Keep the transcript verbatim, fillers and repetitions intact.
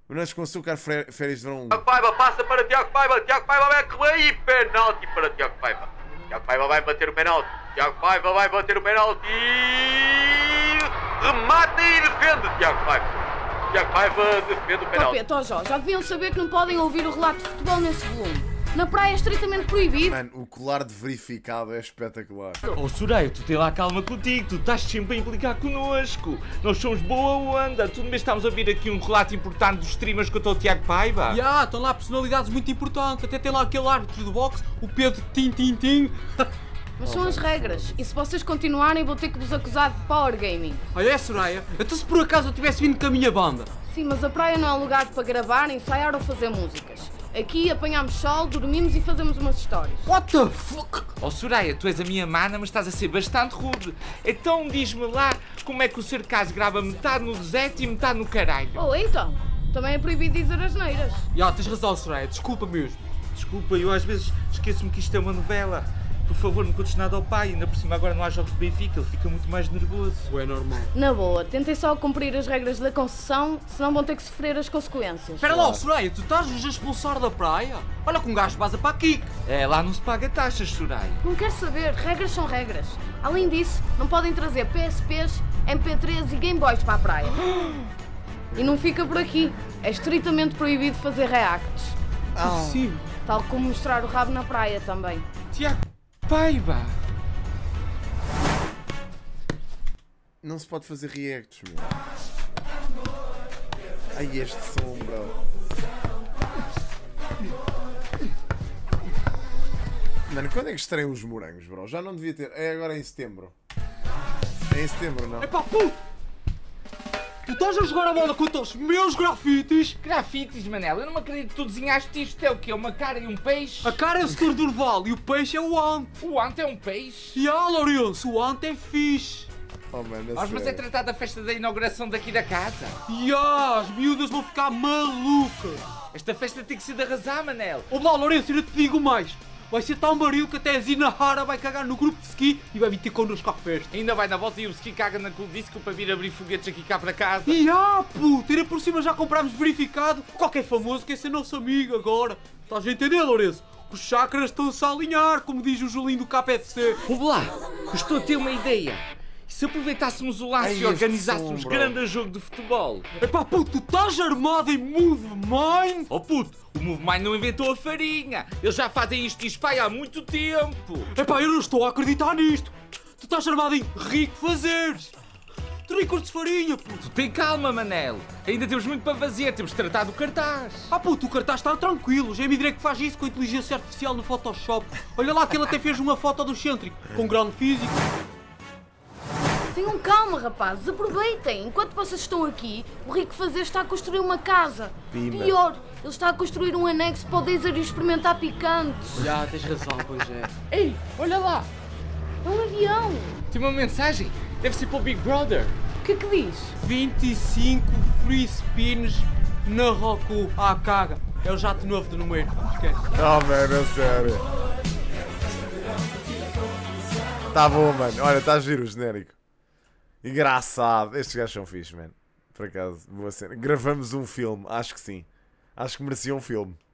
Morangos com açúcar, férias de verão. Tiago Paiva passa para Tiago Paiva. Tiago Paiva vai correr e penalti para Tiago Paiva. Tiago Paiva vai bater o penalti. Tiago Paiva vai bater o penalti. Remata e defende Tiago Paiva. Tiago Paiva defende o penalti. Ó, já, já deviam saber que não podem ouvir o relato de futebol nesse volume. Na praia é estritamente proibido. Mano, o colar de verificado é espetacular. Oh, Soraya, tu tem lá calma contigo, tu estás sempre a implicar connosco. Nós somos boa onda, tu mesmo estamos a ouvir aqui um relato importante dos streamers que eu estou o Tiago Paiva. Já, yeah, estão lá personalidades muito importantes, até tem lá aquele árbitro do boxe, o Pedro Tim Tim Tim. Mas são as regras, e se vocês continuarem vou ter que vos acusar de power gaming. Olha, é, Soraya, então se por acaso eu tivesse vindo com a minha banda? Sim, mas a praia não é lugar para gravar, ensaiar ou fazer músicas. Aqui apanhamos sol, dormimos e fazemos umas histórias. What the fuck? Oh, Soraya, tu és a minha mana, mas estás a ser bastante rude. Então diz-me lá como é que o Sarcasmo grava metade no deserto e metade no caralho. Oh, então, também é proibido dizer asneiras. Já, yeah, tens razão, Soraya, desculpa mesmo. Desculpa, eu às vezes esqueço-me que isto é uma novela. Por favor, não contes nada ao pai, ainda por cima agora não há jogos de Benfica, ele fica muito mais nervoso. É normal. Na boa, tentem só cumprir as regras da concessão, senão vão ter que sofrer as consequências. Espera lá, Soraya, tu estás-nos a expulsar da praia? Olha que um gajo vaza para aqui. É, lá não se paga taxas, Soraya. Não quero saber, regras são regras. Além disso, não podem trazer P S Ps, M P três e Game Boys para a praia. E não fica por aqui, é estritamente proibido fazer reacts. Oh. Sim. Tal como mostrar o rabo na praia também. Tiago Paiva! Não se pode fazer reacts, meu. Ai, este som, bro. Mano, quando é que estreiam os morangos, bro? Já não devia ter. É agora em setembro. É em setembro, não? Epá, puto! Tu estás a jogar a bola contra os meus grafites? Grafites, Manel, eu não me acredito que tu desenhaste isto. É o quê? Uma cara e um peixe? A cara é o setor do Orval e o peixe é o ante. O ante é um peixe? E ah, Lourenço, o ante é fixe. Oh, mano, Nós mas é tratar da festa da inauguração daqui da casa. E ah, as miúdas vão ficar malucas. Esta festa tem que ser de arrasar, Manel. Ô lá, Lourenço, eu te digo mais. Vai ser tão baril que até a Zina Hara vai cagar no grupo de ski e vai vir ter connosco à festa. Ainda vai na volta e o ski caga na Cool Disco para vir abrir foguetes aqui cá para casa. E ah, puto, ainda por cima já comprámos verificado. Qualquer famoso quer ser nosso amigo agora. Estás a entender, Lourenço? Os chakras estão-se a alinhar, como diz o Julinho do K F C. Vamos lá, eu estou a ter uma ideia. E se aproveitássemos o laço Ai, e organizássemos som, grande jogo de futebol? Epá, puto, tu estás armado em Move Mind? Oh puto, o Move Mind não inventou a farinha. Eles já fazem isto em Espanha há muito tempo. Epá, eu não estou a acreditar nisto. Tu estás armado em rico fazeres. Tricos de farinha, puto. Tem calma, Manel. Ainda temos muito para fazer, temos de tratar do cartaz. Ah, puto, o cartaz está tranquilo. Já me direi que faz isso com a inteligência artificial no Photoshop. Olha lá que ele até fez uma foto do excêntrico, com grande físico. Tenham calma, rapazes, aproveitem. Enquanto vocês estão aqui, o Rico Fazer está a construir uma casa. Pima. Pior, ele está a construir um anexo para o Deezer e experimentar picantes. Já, tens razão, pois é. Ei, olha lá. É um avião. Tem uma mensagem. Deve ser para o Big Brother. O que é que diz? vinte e cinco free spins na Roku. Ah, caga. É o jato novo do número. Esquece. Oh, mano, é sério. Tá bom, mano. Olha, tá giro o genérico. Engraçado. Estes gajos são fixe, mano. Por acaso, boa cena. Gravamos um filme, acho que sim. Acho que merecia um filme.